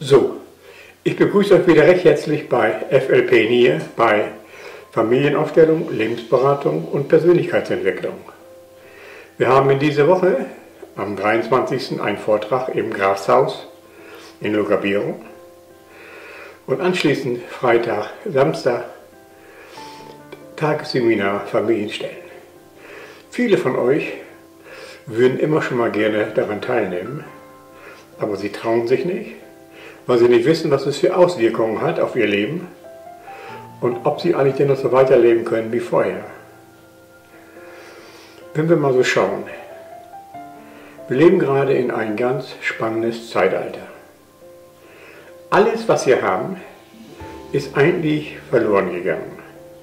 So, ich begrüße euch wieder recht herzlich bei FLP NIE, bei Familienaufstellung, Lebensberatung und Persönlichkeitsentwicklung. Wir haben in dieser Woche am 23. einen Vortrag im Grafshaus in Lugabiro und anschließend Freitag, Samstag Tagesseminar Familienstellen. Viele von euch würden immer schon mal gerne daran teilnehmen, aber sie trauen sich nicht, weil sie nicht wissen, was es für Auswirkungen hat auf ihr Leben und ob sie eigentlich denn noch so weiterleben können wie vorher. Wenn wir mal so schauen, wir leben gerade in ein ganz spannendes Zeitalter. Alles, was wir haben, ist eigentlich verloren gegangen.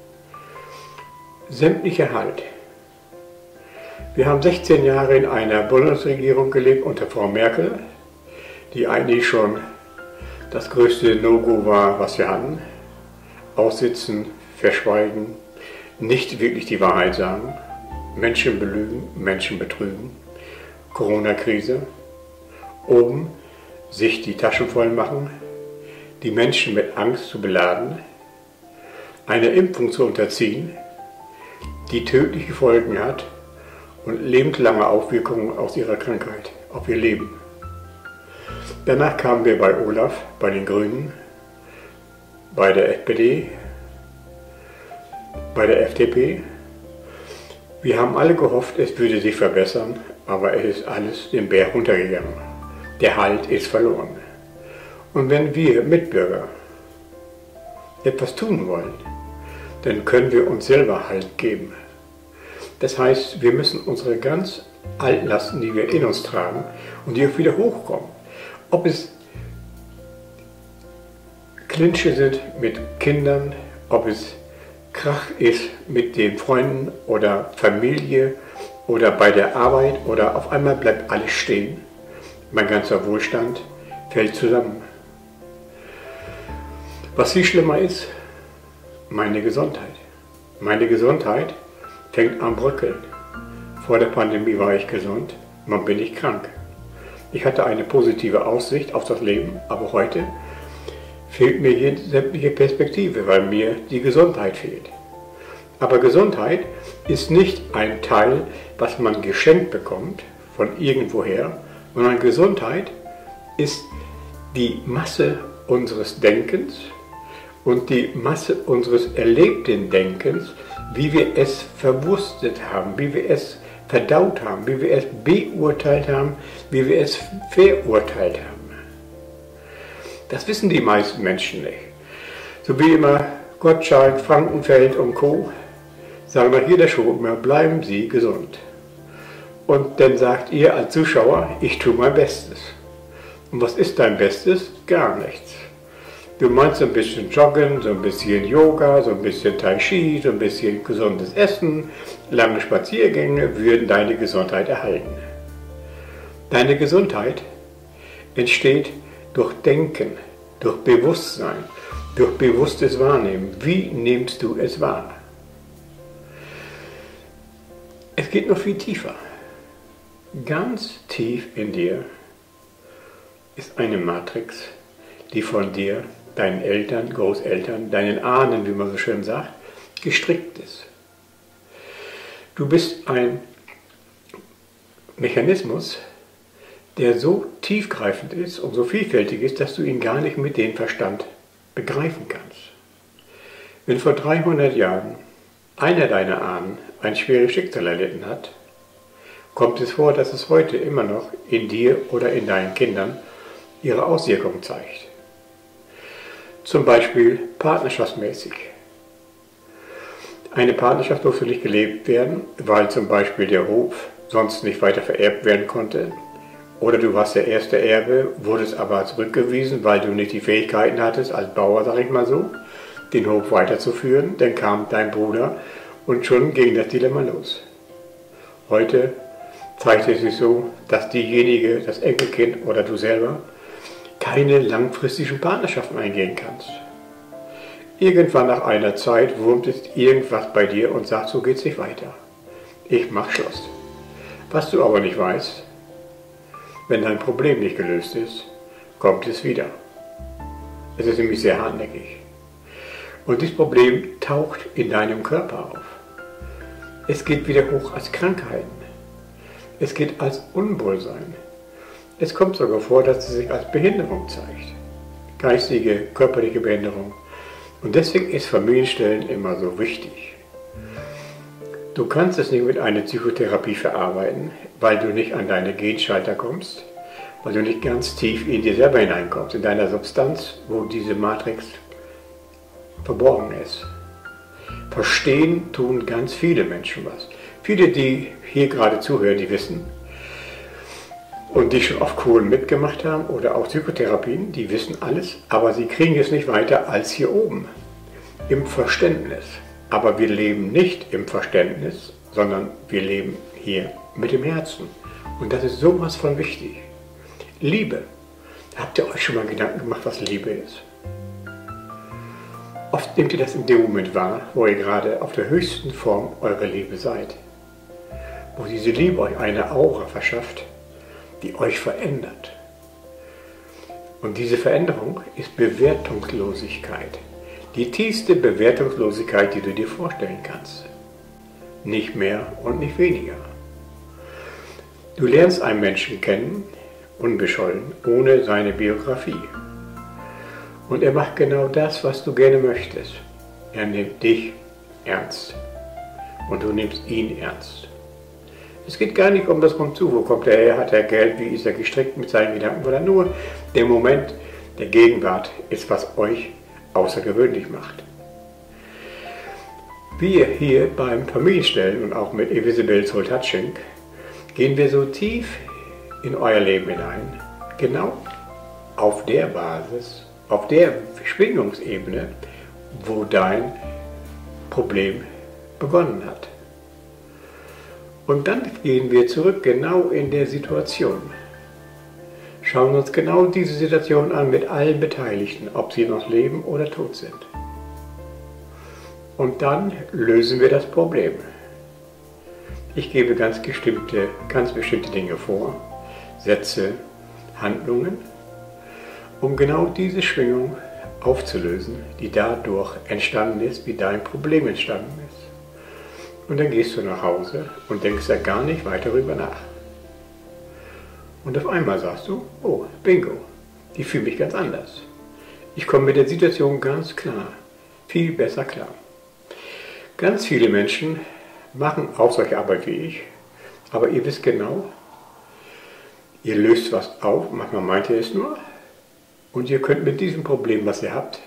Sämtlicher Halt. Wir haben 16 Jahre in einer Bundesregierung gelebt unter Frau Merkel, die eigentlich schon das größte No-Go war, was wir hatten. Aussitzen, verschweigen, nicht wirklich die Wahrheit sagen, Menschen belügen, Menschen betrügen, Corona-Krise, oben sich die Taschen voll machen, die Menschen mit Angst zu beladen, eine Impfung zu unterziehen, die tödliche Folgen hat und lebenslange Auswirkungen aus ihrer Krankheit auf ihr Leben. Danach kamen wir bei Olaf, bei den Grünen, bei der SPD, bei der FDP. Wir haben alle gehofft, es würde sich verbessern, aber es ist alles den Berg runtergegangen. Der Halt ist verloren. Und wenn wir Mitbürger etwas tun wollen, dann können wir uns selber Halt geben. Das heißt, wir müssen unsere ganz alten Lasten, die wir in uns tragen, und die auch wieder hochkommen. Ob es Klinsche sind mit Kindern, ob es Krach ist mit den Freunden oder Familie oder bei der Arbeit oder auf einmal bleibt alles stehen. Mein ganzer Wohlstand fällt zusammen. Was viel schlimmer ist, meine Gesundheit. Meine Gesundheit fängt an bröckeln. Vor der Pandemie war ich gesund, nun bin ich krank. Ich hatte eine positive Aussicht auf das Leben, aber heute fehlt mir sämtliche Perspektive, weil mir die Gesundheit fehlt. Aber Gesundheit ist nicht ein Teil, was man geschenkt bekommt von irgendwoher, sondern Gesundheit ist die Masse unseres Denkens und die Masse unseres erlebten Denkens, wie wir es verwurstet haben, wie wir es verdaut haben, wie wir es beurteilt haben, wie wir es verurteilt haben. Das wissen die meisten Menschen nicht. So wie immer Gottschalk, Frankenfeld und Co. sagen nach jeder Show immer, bleiben Sie gesund. Und dann sagt ihr als Zuschauer, ich tue mein Bestes. Und was ist dein Bestes? Gar nichts. Du meinst so ein bisschen Joggen, so ein bisschen Yoga, so ein bisschen Tai Chi, so ein bisschen gesundes Essen, lange Spaziergänge würden deine Gesundheit erhalten. Deine Gesundheit entsteht durch Denken, durch Bewusstsein, durch bewusstes Wahrnehmen. Wie nimmst du es wahr? Es geht noch viel tiefer. Ganz tief in dir ist eine Matrix, die von dir, deinen Eltern, Großeltern, deinen Ahnen, wie man so schön sagt, gestrickt ist. Du bist ein Mechanismus, der so tiefgreifend ist und so vielfältig ist, dass du ihn gar nicht mit dem Verstand begreifen kannst. Wenn vor 300 Jahren einer deiner Ahnen ein schweres Schicksal erlitten hat, kommt es vor, dass es heute immer noch in dir oder in deinen Kindern ihre Auswirkungen zeigt. Zum Beispiel partnerschaftsmäßig. Eine Partnerschaft durfte nicht gelebt werden, weil zum Beispiel der Hof sonst nicht weiter vererbt werden konnte. Oder du warst der erste Erbe, wurdest aber zurückgewiesen, weil du nicht die Fähigkeiten hattest, als Bauer, sag ich mal so, den Hof weiterzuführen. Dann kam dein Bruder und schon ging das Dilemma los. Heute zeigt es sich so, dass diejenige, das Enkelkind oder du selber, keine langfristigen Partnerschaften eingehen kannst. Irgendwann nach einer Zeit wurmt es irgendwas bei dir und sagt, so geht's nicht weiter. Ich mach Schluss. Was du aber nicht weißt, wenn dein Problem nicht gelöst ist, kommt es wieder. Es ist nämlich sehr hartnäckig. Und dieses Problem taucht in deinem Körper auf. Es geht wieder hoch als Krankheiten. Es geht als Unwohlsein. Es kommt sogar vor, dass es sich als Behinderung zeigt. Geistige, körperliche Behinderung. Und deswegen ist Familienstellen immer so wichtig. Du kannst es nicht mit einer Psychotherapie verarbeiten, weil du nicht an deine Genschalter kommst, weil du nicht ganz tief in dir selber hineinkommst, in deiner Substanz, wo diese Matrix verborgen ist. Verstehen tun ganz viele Menschen was. Viele, die hier gerade zuhören, die wissen und die schon oft Kuren mitgemacht haben oder auch Psychotherapien, die wissen alles, aber sie kriegen es nicht weiter als hier oben, im Verständnis. Aber wir leben nicht im Verständnis, sondern wir leben hier mit dem Herzen. Und das ist sowas von wichtig. Liebe. Habt ihr euch schon mal Gedanken gemacht, was Liebe ist? Oft nehmt ihr das in dem Moment wahr, wo ihr gerade auf der höchsten Form eurer Liebe seid. Wo diese Liebe euch eine Aura verschafft, die euch verändert. Und diese Veränderung ist Bewertungslosigkeit. Die tiefste Bewertungslosigkeit, die du dir vorstellen kannst. Nicht mehr und nicht weniger. Du lernst einen Menschen kennen, unbescholten, ohne seine Biografie. Und er macht genau das, was du gerne möchtest. Er nimmt dich ernst. Und du nimmst ihn ernst. Es geht gar nicht um das Rumzu, wo kommt er her, hat er Geld, wie ist er gestrickt mit seinen Gedanken, sondern nur der Moment der Gegenwart ist, was euch außergewöhnlich macht. Wir hier beim Familienstellen und auch mit Invisible Soul Touching gehen wir so tief in euer Leben hinein, genau auf der Basis, auf der Schwingungsebene, wo dein Problem begonnen hat. Und dann gehen wir zurück genau in der Situation. Schauen uns genau diese Situation an mit allen Beteiligten, ob sie noch leben oder tot sind. Und dann lösen wir das Problem. Ich gebe ganz bestimmte Dinge vor, Sätze, Handlungen, um genau diese Schwingung aufzulösen, die dadurch entstanden ist, wie dein Problem entstanden ist. Und dann gehst du nach Hause und denkst ja gar nicht weiter darüber nach. Und auf einmal sagst du, oh, bingo, ich fühle mich ganz anders. Ich komme mit der Situation ganz klar, viel besser klar. Ganz viele Menschen machen auch solche Arbeit wie ich, aber ihr wisst genau, ihr löst was auf, manchmal meint ihr es nur, und ihr könnt mit diesem Problem, was ihr habt,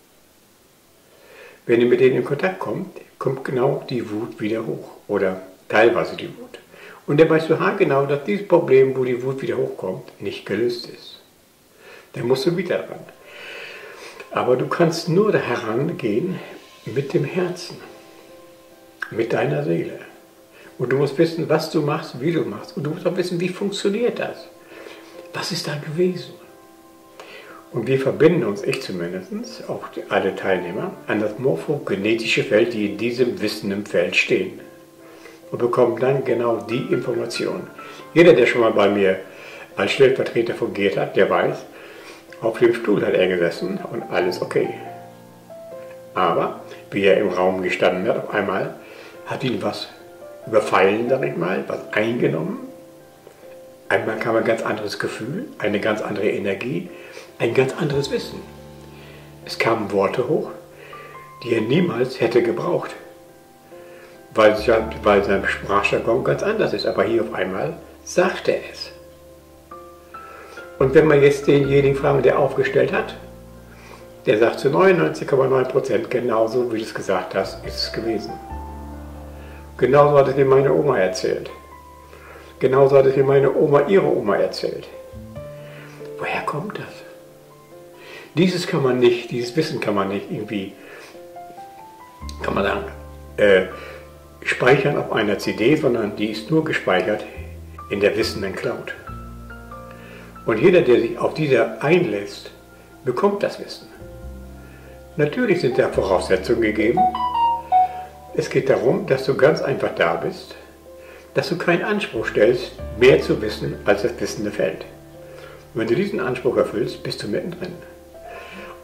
wenn ihr mit denen in Kontakt kommt, kommt genau die Wut wieder hoch oder teilweise die Wut. Und dann weißt du haargenau, dass dieses Problem, wo die Wut wieder hochkommt, nicht gelöst ist. Dann musst du wieder ran. Aber du kannst nur da herangehen mit dem Herzen, mit deiner Seele. Und du musst wissen, was du machst, wie du machst. Und du musst auch wissen, wie funktioniert das? Was ist da gewesen? Und wir verbinden uns, ich zumindest, auch alle Teilnehmer, an das morphogenetische Feld, die in diesem wissenden Feld stehen. Und bekommen dann genau die Informationen. Jeder, der schon mal bei mir als Stellvertreter fungiert hat, der weiß, auf dem Stuhl hat er gesessen und alles okay. Aber, wie er im Raum gestanden hat, auf einmal hat ihn was überfallen, sag ich mal, was eingenommen. Einmal kam ein ganz anderes Gefühl, eine ganz andere Energie, ein ganz anderes Wissen. Es kamen Worte hoch, die er niemals hätte gebraucht, weil sein Sprachjargon ganz anders ist. Aber hier auf einmal sagt er es. Und wenn man jetzt denjenigen fragt, der aufgestellt hat, der sagt zu 99,9% genauso, wie du es gesagt hast, ist es gewesen. Genauso hat es mir meine Oma erzählt. Genauso hat es mir meine Oma ihre Oma erzählt. Woher kommt das? Dieses Wissen kann man nicht irgendwie, kann man sagen, speichern auf einer CD, sondern die ist nur gespeichert in der wissenden Cloud. Und jeder, der sich auf diese einlässt, bekommt das Wissen. Natürlich sind da Voraussetzungen gegeben. Es geht darum, dass du ganz einfach da bist, dass du keinen Anspruch stellst, mehr zu wissen als das wissende Feld. Und wenn du diesen Anspruch erfüllst, bist du mittendrin.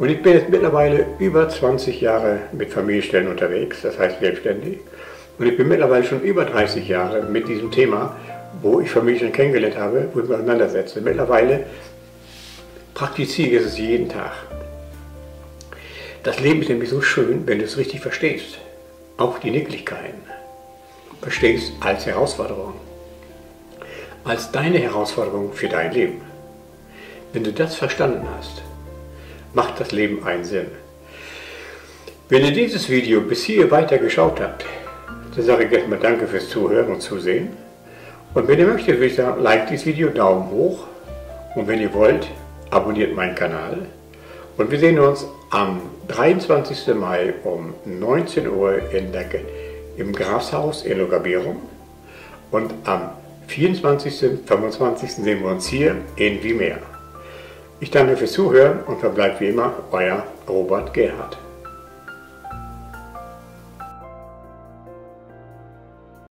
Und ich bin jetzt mittlerweile über 20 Jahre mit Familienstellen unterwegs, das heißt selbstständig. Und ich bin mittlerweile schon über 30 Jahre mit diesem Thema, wo ich Familien kennengelernt habe, wo ich mich auseinandersetze. Mittlerweile praktiziere ich es jeden Tag. Das Leben ist nämlich so schön, wenn du es richtig verstehst. Auch die Nicklichkeiten. Verstehst als Herausforderung. Als deine Herausforderung für dein Leben. Wenn du das verstanden hast, macht das Leben einen Sinn. Wenn ihr dieses Video bis hier weiter geschaut habt, dann sage ich erstmal danke fürs Zuhören und Zusehen. Und wenn ihr möchtet, würde ich sagen, like dieses Video, Daumen hoch. Und wenn ihr wollt, abonniert meinen Kanal. Und wir sehen uns am 23. Mai um 19 Uhr im Grashaus in Logabirum. Und am 24. 25. sehen wir uns hier in Wiemer. Ich danke fürs Zuhören und verbleibt wie immer euer Robert Gerhard.